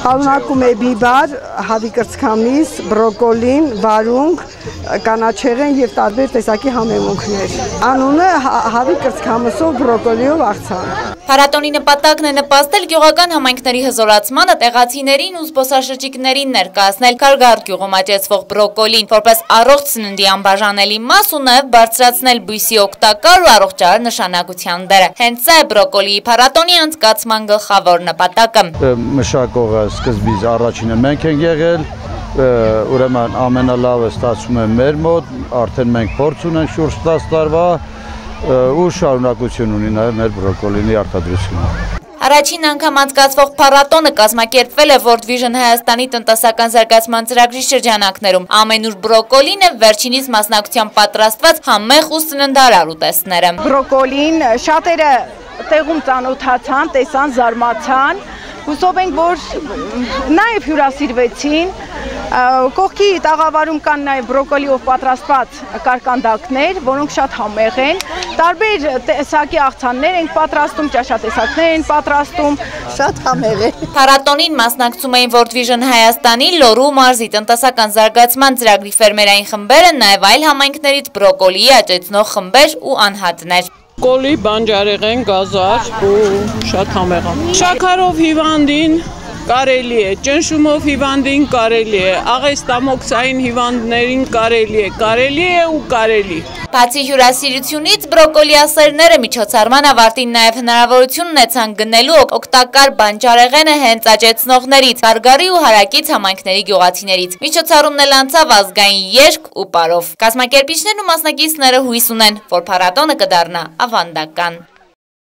Պարունակում է բիբար, հավի կրծքամիս, բրոկոլին, վարունգ, կանաչեղեն և տարբեր տեսակի համեմունքներ։ Անունը հավի կրծքամսով բրոկոլիով աղցան։ Փառատոնի նպատակն է նպաստել գյուղական համայնքների հզորացմանը, տեղացիներին ու զբոսաշրջիկներին ներկայացնել Քարգառ գյուղում աճեցվող բրոկոլին, որպես առողջ սննդի անբաժանելի մաս ու նաև բարձրացնել բույսի օգտակար ու առողջարար նշանակության դերը։ Հենց սա է բրոկոլիի փառատոնի անցկացման գլխավոր նպատակը։ Մշակողը սկզբից առաջինը մենք ենք եղել, ուրեմն ամենալավը ստացվում է մեր մոտ, արդեն մենք փորձ ունենք շուրջ 10 տարվա ու շարունակություն ունի նաև մեր բրոկոլինի արտադրությունը։ Առաջին անգամ անցկացվող փառատոնը կազմակերպվել է World Vision Հայաստանի տնտեսական զարգացման ծրագրի շրջանակներում։ Ամենուր բրոկոլին է վերջինիս մասնակցությամբ պատրաստված համեղ ու սննդարար ուտեստները։ Բրոկոլին շատերը տեղում ծանոթացան, տեսան, զարմացան։ Հուսով ենք, որ նաև հյուրասիրվեցին, կողքի տաղավարում կան նաև բրոկոլիով պատրաստված կարկանդակներ, որոնք շատ համեղ են, տարբեր տեսակի աղցաններ ենք պատրաստում, ճաշատեսակներ են պատրաստում, շատ համեղ է։ Փառատոնին մասնակցում էին World Vision Հայաստանի, Լոռու մարզի տնտեսական զարգացման ծրագրի ֆերմերային խմբերը, նաև այլ համայնքներից բրոկոլիի աճեցնող խմբեր ու անհատներ։ Կոլի, բանջարեղեն, գազար ու շատ համեղ է։ Շաքարով հիվանդին կարելի է, ճնշումով հիվանդին կարելի է, աղեստամոքսային հիվանդներին կարելի է ու կարելի։ Բացի հյուրասիրությունից բրոկոլիասերները միջոցառման ավարտին նաև հնարավորություն ունեցան գնելու օգտակար բանջարեղենը հենց աճեցնողներից, Քարգառի ու հարակից համայնքների գյուղացիներից։ Միջոցառումն էլ անցավ ազգային երգ ու պարով։ Կազմակերպիչներն ու մասնակիցները հույս ունեն, որ փառատոնը կդառնա ավանդական։